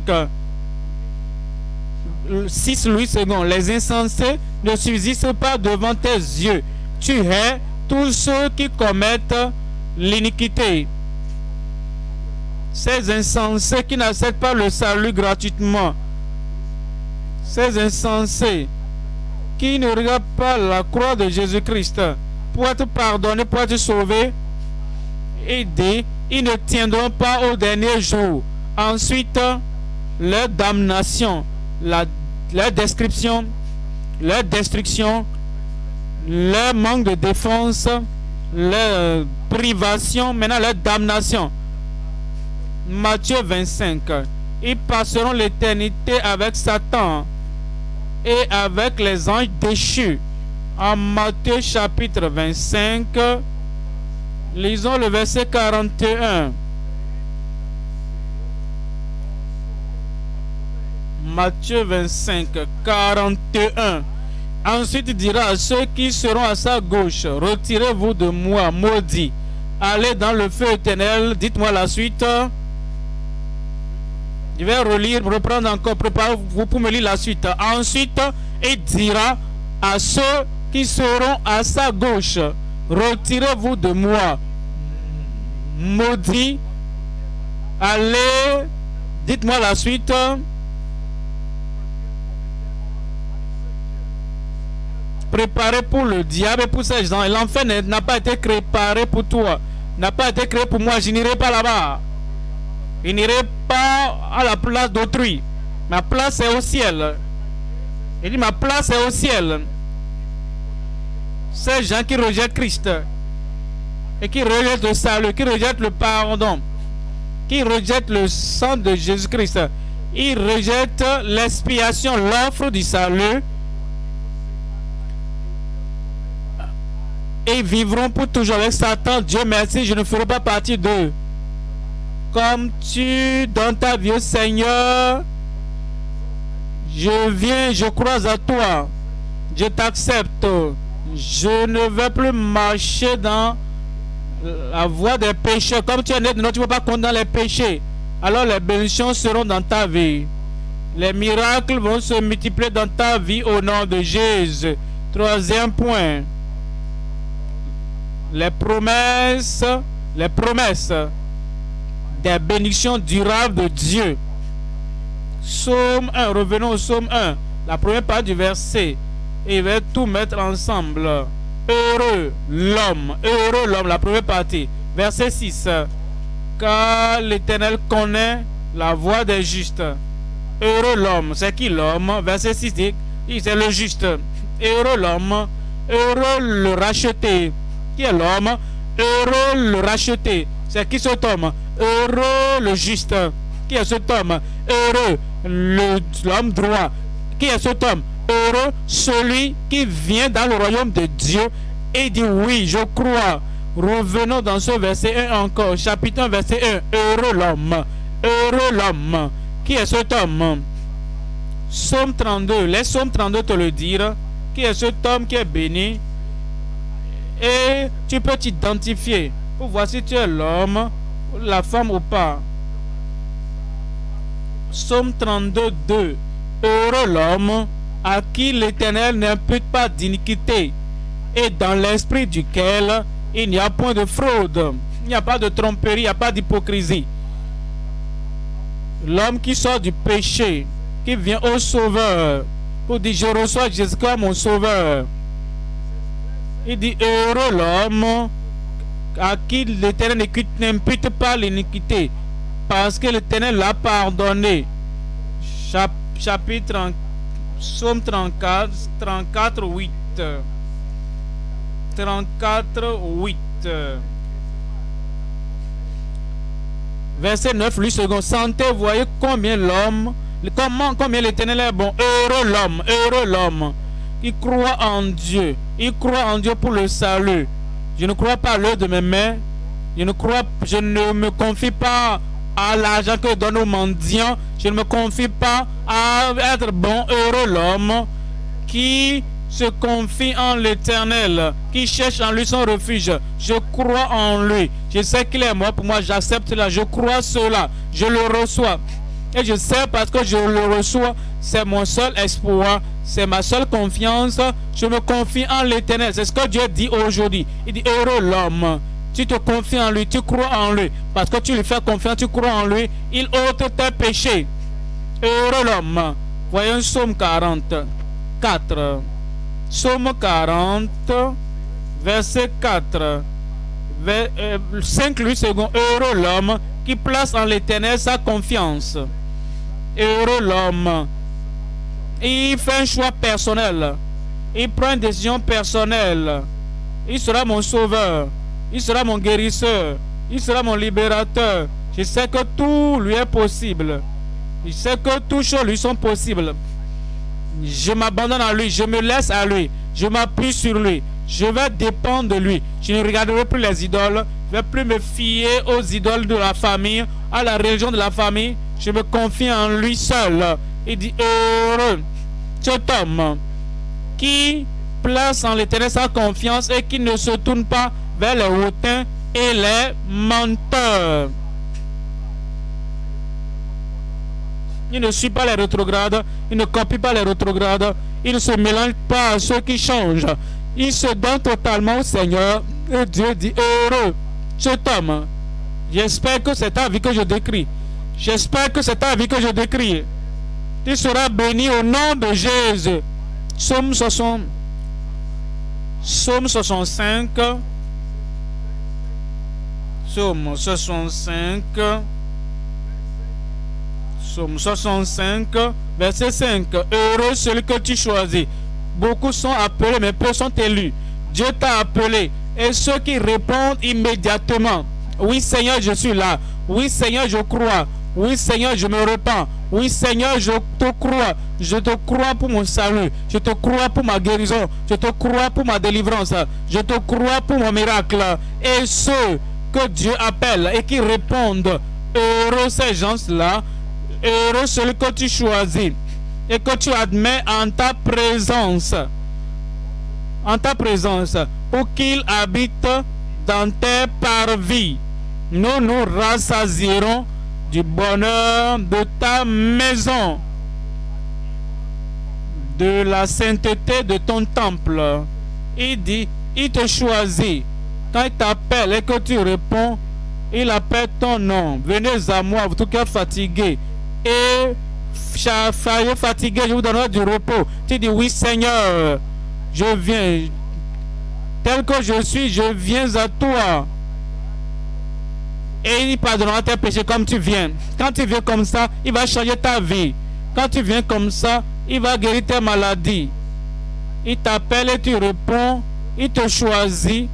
A: 6 Louis II. Les insensés ne subsistent pas devant tes yeux. Tu hais tous ceux qui commettent l'iniquité. Ces insensés qui n'acceptent pas le salut gratuitement. Ces insensés qui ne regardent pas la croix de Jésus-Christ pour être pardonnés, pour être sauvés, aidés, ils ne tiendront pas au dernier jour. Ensuite, leur damnation, leur destruction, leur manque de défense, leur privation, maintenant leur damnation. Matthieu 25. Ils passeront l'éternité avec Satan et avec les anges déchus. En Matthieu chapitre 25, lisons le verset 41. Matthieu 25, 41. Ensuite, il dira à ceux qui seront à sa gauche, retirez-vous de moi, maudits, allez dans le feu éternel. Dites-moi la suite. Je vais relire, reprendre encore, préparez-vous pour me lire la suite. Ensuite, il dira à ceux qui seront à sa gauche, retirez-vous de moi, maudits, allez, dites-moi la suite. Préparé pour le diable et pour ces gens. Et l'enfer n'a pas été préparé pour toi, n'a pas été créé pour moi. Je n'irai pas là-bas. Je n'irai pas à la place d'autrui. Ma place est au ciel. Il dit ma place est au ciel. Ces gens qui rejettent Christ et qui rejettent le salut, qui rejettent le pardon, qui rejettent le sang de Jésus-Christ, ils rejettent l'expiation, l'offre du salut, et vivront pour toujours avec Satan. Dieu merci, je ne ferai pas partie d'eux. Comme tu dans ta vie, oh Seigneur, je viens, je crois à toi, je t'accepte. Je ne veux plus marcher dans la voie des péchés. Comme tu es né de nous, tu ne peux pas condamner les péchés. Alors les bénédictions seront dans ta vie. Les miracles vont se multiplier dans ta vie au nom de Jésus. Troisième point. Les promesses des bénédictions durables de Dieu. Psaume 1, revenons au psaume 1, la première partie du verset. Et il va tout mettre ensemble. Heureux l'homme, la première partie. Verset 6. Car l'Éternel connaît la voie des justes. Heureux l'homme, c'est qui l'homme? Verset 6 dit, c'est le juste. Heureux l'homme, heureux le racheté. Qui est l'homme? Heureux le racheté. C'est qui cet homme? Heureux le juste. Qui est cet homme? Heureux l'homme droit. Qui est cet homme? Heureux celui qui vient dans le royaume de Dieu et dit oui, je crois. Revenons dans ce verset 1 encore. Chapitre 1, verset 1. Heureux l'homme. Heureux l'homme. Qui est cet homme? Psaume 32. Laisse Psaume 32 te le dire. Qui est cet homme qui est béni? Et tu peux t'identifier pour voir si tu es l'homme, la femme ou pas. Psaume 32, 2. Heureux l'homme à qui l'Éternel n'impute pas d'iniquité et dans l'esprit duquel il n'y a point de fraude, il n'y a pas de tromperie, il n'y a pas d'hypocrisie. L'homme qui sort du péché, qui vient au Sauveur pour dire je reçois Jésus comme mon Sauveur. Il dit heureux l'homme à qui l'Éternel n'impute pas l'iniquité parce que l'Éternel l'a pardonné. Chapitre 34, Psaume 34, 8. 34, 8. Verset 9, lui second. Sentez, voyez combien l'Éternel est bon. Heureux l'homme. Il croit en Dieu. Il croit en Dieu pour le salut. Je ne crois pas à l'œuvre de mes mains. Je ne me confie pas à l'argent que je donne aux mendiants. Je ne me confie pas à être bon. Heureux l'homme qui se confie en l'Éternel, qui cherche en lui son refuge. Je crois en lui. Je sais qu'il est mort pour moi. J'accepte cela. Je crois cela. Je le reçois. Et je sais parce que je le reçois. C'est mon seul espoir. C'est ma seule confiance. Je me confie en l'Éternel. C'est ce que Dieu dit aujourd'hui. Il dit heureux l'homme. tu te confies en lui, tu crois en lui. Parce que tu lui fais confiance, tu crois en lui, il ôte tes péchés. Heureux l'homme. Voyons Psaume 44. Psaume 40, verset 4. 5 secondes. Heureux l'homme qui place en l'Éternel sa confiance. Heureux l'homme. Il fait un choix personnel. Il prend une décision personnelle. Il sera mon sauveur. Il sera mon guérisseur. Il sera mon libérateur. Je sais que tout lui est possible. Je sais que toutes choses lui sont possibles. Je m'abandonne à lui. Je me laisse à lui. Je m'appuie sur lui. Je vais dépendre de lui. Je ne regarderai plus les idoles. Je ne vais plus me fier aux idoles de la famille, à la religion de la famille. Je me confie en lui seul. Il dit heureux cet homme qui place en l'Éternel sa confiance et qui ne se tourne pas vers les hautains et les menteurs. Il ne suit pas les rétrogrades, il ne copie pas les rétrogrades, il ne se mélange pas à ceux qui changent. Il se donne totalement au Seigneur et Dieu dit heureux cet homme. J'espère que c'est ta vie que je décris. J'espère que c'est ta vie que je décris. Tu seras béni au nom de Jésus. Psaume 65. Psaume 65. Psaume 65. Psaume 65, verset 5. Heureux celui que tu choisis. Beaucoup sont appelés, mais peu sont élus. Dieu t'a appelé. Et ceux qui répondent immédiatement. Oui, Seigneur, je suis là. Oui, Seigneur, je crois. Oui, Seigneur, je me repens. Oui, Seigneur, je te crois. Je te crois pour mon salut. Je te crois pour ma guérison. Je te crois pour ma délivrance. Je te crois pour mon miracle. Et ceux que Dieu appelle et qui répondent, heureux ces gens-là, heureux celui que tu choisis et que tu admets en ta présence. En ta présence, pour qu'il habite dans tes parvis. Nous nous rassasierons du bonheur de ta maison, de la sainteté de ton temple. Il dit, il te choisit. Quand il t'appelle et que tu réponds, il appelle ton nom. Venez à moi, vous tous qui êtes fatigués. Et fatigué, je vous donnerai du repos. Tu dis, oui Seigneur, je viens. Tel que je suis, je viens à toi. Et il pardonnera tes péchés comme tu viens. Quand tu viens comme ça, il va changer ta vie. Quand tu viens comme ça, il va guérir tes maladies. Il t'appelle et tu réponds. Il te choisit.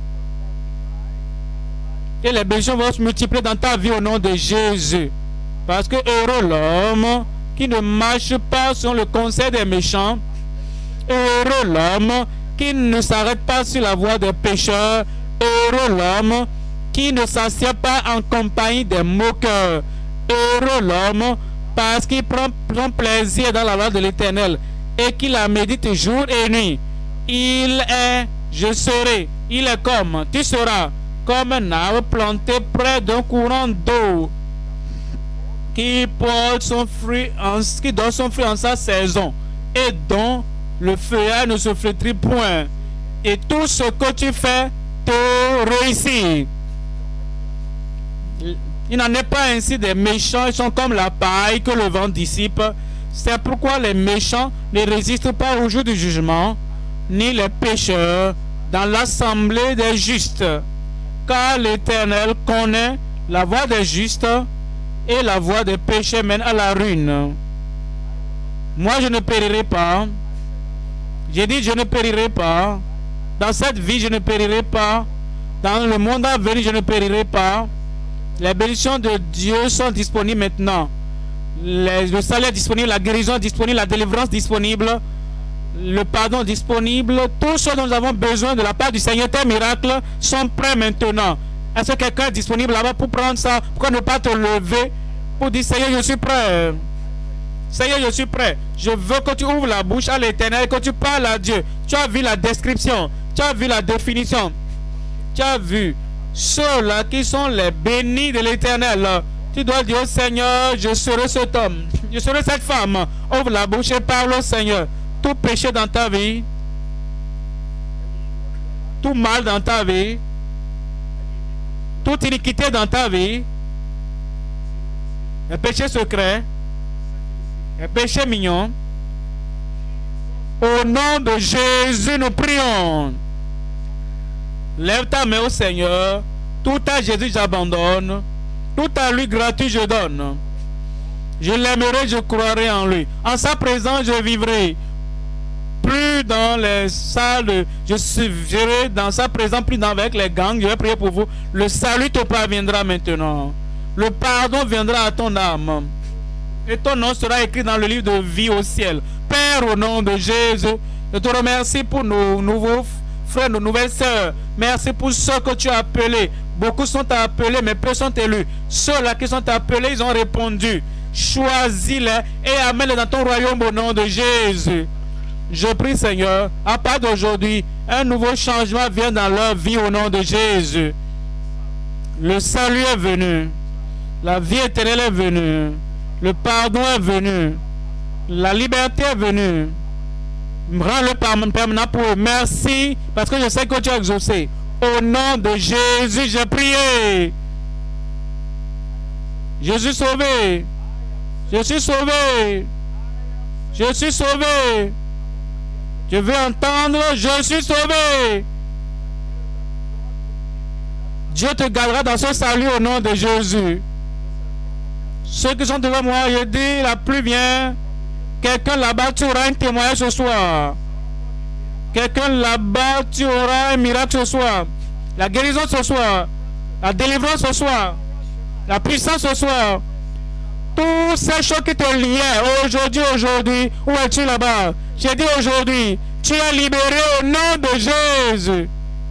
A: Et les bénédictions vont se multiplier dans ta vie au nom de Jésus. Parce que heureux l'homme qui ne marche pas sur le conseil des méchants. Heureux l'homme qui ne s'arrête pas sur la voie des pécheurs. Heureux l'homme qui ne s'assied pas en compagnie des moqueurs. Heureux l'homme parce qu'il prend plaisir dans la loi de l'Éternel et qu'il la médite jour et nuit. Il est, je serai, il est comme, tu seras comme un arbre planté près d'un courant d'eau qui porte son fruit qui donne son fruit en sa saison et dont le feuillage ne se flétrit point. Et tout ce que tu fais te réussit. Il n'en est pas ainsi des méchants, ils sont comme la paille que le vent dissipe. C'est pourquoi les méchants ne résistent pas au jour du jugement, ni les pécheurs dans l'assemblée des justes. Car l'Éternel connaît la voie des justes et la voie des péchés mène à la ruine. Moi je ne périrai pas. J'ai dit je ne périrai pas. Dans cette vie je ne périrai pas. Dans le monde à venir je ne périrai pas. Les bénédictions de Dieu sont disponibles maintenant. Le salaire est disponible, la guérison est disponible, la délivrance disponible, le pardon disponible. Tout ce dont nous avons besoin de la part du Seigneur, tes miracles sont prêts maintenant. Est-ce que quelqu'un est disponible là-bas pour prendre ça? Pourquoi ne pas te lever pour dire Seigneur, je suis prêt. Seigneur, je suis prêt. Je veux que tu ouvres la bouche à l'Éternel, que tu parles à Dieu. Tu as vu la description, tu as vu la définition, tu as vu ceux-là qui sont les bénis de l'Éternel. Tu dois dire au Seigneur, je serai cet homme, je serai cette femme. Ouvre la bouche et parle au Seigneur. Tout péché dans ta vie, tout mal dans ta vie, toute iniquité dans ta vie, les péchés secrets, les péchés mignons. Au nom de Jésus, nous prions. Lève ta main au Seigneur. Tout à Jésus, j'abandonne. Tout à lui gratuit, je donne. Je l'aimerai, je croirai en lui. En sa présence, je vivrai. Plus dans les salles, je serai dans sa présence, plus avec les gangs. Je vais prier pour vous. Le salut te parviendra maintenant. Le pardon viendra à ton âme. Et ton nom sera écrit dans le livre de vie au ciel. Père, au nom de Jésus, je te remercie pour nos nouveaux frères, nos nouvelles sœurs. Merci pour ceux que tu as appelés. Beaucoup sont appelés, mais peu sont élus. Ceux-là qui sont appelés, ils ont répondu. Choisis-les et amène-les dans ton royaume au nom de Jésus. Je prie, Seigneur, à part d'aujourd'hui, un nouveau changement vient dans leur vie au nom de Jésus. Le salut est venu. La vie éternelle est venue. Le pardon est venu. La liberté est venue. Rends-le permanent pour eux. Merci parce que je sais que tu as exaucé. Au nom de Jésus, j'ai prié. Je suis sauvé. Je suis sauvé. Je suis sauvé. Je veux entendre, je suis sauvé. Dieu te gardera dans ce salut au nom de Jésus. Ceux qui sont devant moi, je dis, la pluie vient. Quelqu'un là-bas, tu auras un témoignage ce soir. Quelqu'un là-bas, tu auras un miracle ce soir. La guérison ce soir. La délivrance ce soir. La puissance ce soir. Toutes ces choses qui te liaient aujourd'hui, où es-tu là-bas? J'ai dit aujourd'hui, tu es libéré au nom de Jésus.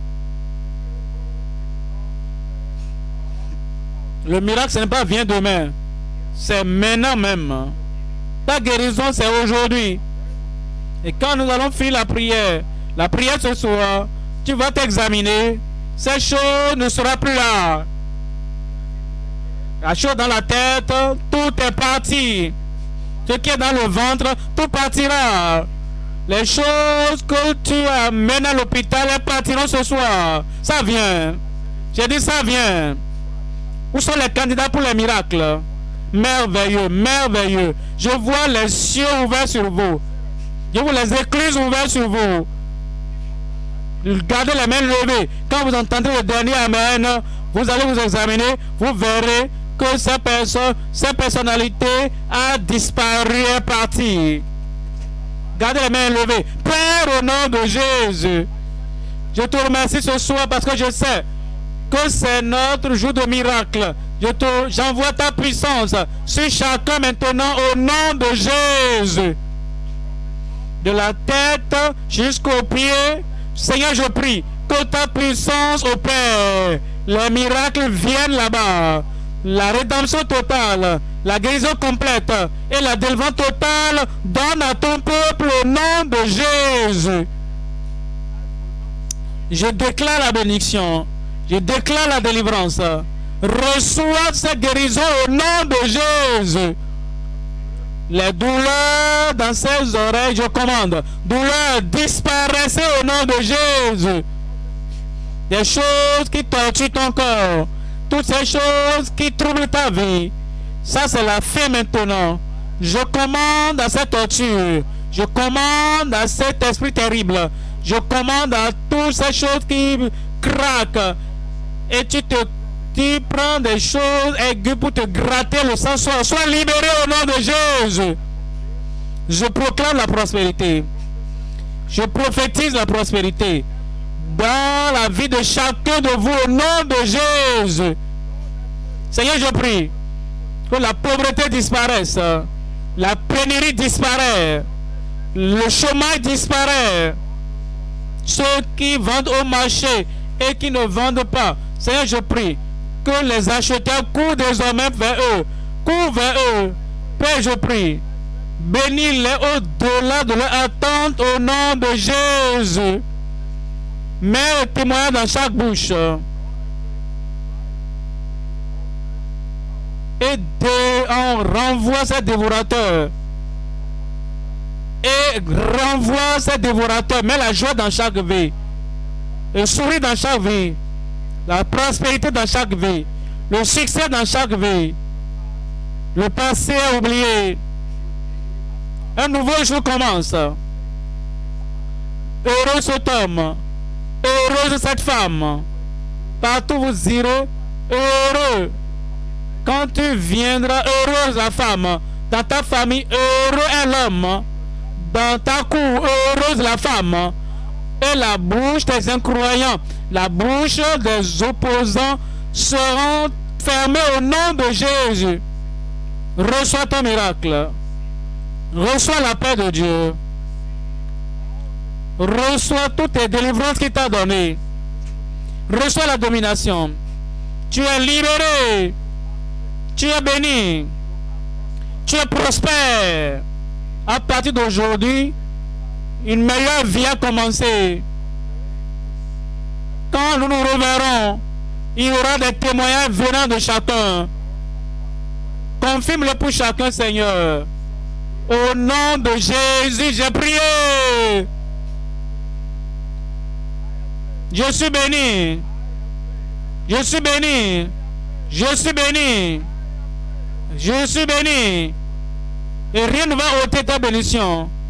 A: Le miracle, ce n'est pas vient demain. C'est maintenant même. Ta guérison, c'est aujourd'hui. Et quand nous allons finir la prière ce soir, tu vas t'examiner. Ces choses ne seront plus là. La chose dans la tête, tout est parti. Ce qui est dans le ventre, tout partira. Les choses que tu amènes à l'hôpital, elles partiront ce soir. Ça vient. J'ai dit ça vient. Où sont les candidats pour les miracles? Merveilleux, merveilleux. Je vois les cieux ouverts sur vous. Je vois les écluses ouvertes sur vous. Gardez les mains levées. Quand vous entendez le dernier Amen, vous allez vous examiner. Vous verrez que cette personnalité a disparu et est partie. Gardez les mains levées. Père, au nom de Jésus, je te remercie ce soir parce que je sais que c'est notre jour de miracle. J'envoie ta puissance sur chacun maintenant au nom de Jésus. De la tête jusqu'aux pieds, Seigneur, je prie que ta puissance opère. Les miracles viennent là-bas. La rédemption totale, la guérison complète et la délivrance totale donne à ton peuple au nom de Jésus. Je déclare la bénédiction. Je déclare la délivrance. Reçois cette guérison au nom de Jésus. Les douleurs dans ses oreilles, je commande. Douleurs, disparaissez au nom de Jésus. Des choses qui torturent ton corps. Toutes ces choses qui troublent ta vie. Ça, c'est la fin maintenant. Je commande à cette torture. Je commande à cet esprit terrible. Je commande à toutes ces choses qui craquent. Et tu prends des choses aiguës pour te gratter le sang. Sois libéré au nom de Jésus. Je proclame la prospérité. Je prophétise la prospérité dans la vie de chacun de vous au nom de Jésus. Seigneur, je prie que la pauvreté disparaisse, la pénurie disparaît, le chômage disparaît. Ceux qui vendent au marché et qui ne vendent pas, Seigneur, je prie que les acheteurs courent désormais vers eux. Courent vers eux. Père, je prie. Bénis-les au-delà de leur attente au nom de Jésus. Mets le témoin dans chaque bouche. Et on renvoie ces dévorateurs. Et renvoie ces dévorateurs. Mets la joie dans chaque vie. Et souris dans chaque vie. la prospérité dans chaque vie, le succès dans chaque vie. Le passé est oublié. Un nouveau jour commence. Heureux cet homme, heureuse cette femme. Partout où vous irez, heureux. Quand tu viendras, heureuse la femme. Dans ta famille, heureux est l'homme. Dans ta cour, heureuse la femme. Et la bouche des incroyants, la bouche des opposants seront fermées au nom de Jésus. Reçois ton miracle. Reçois la paix de Dieu. Reçois toutes les délivrances qu'il t'a données. Reçois la domination. Tu es libéré. Tu es béni. Tu es prospère. À partir d'aujourd'hui, une meilleure vie a commencé. Quand nous nous reverrons, il y aura des témoignages venant de chacun. Confirme-le pour chacun, Seigneur. Au nom de Jésus, j'ai prié. Je suis béni. Je suis béni. Je suis béni. Je suis béni. Et rien ne va ôter ta bénédiction.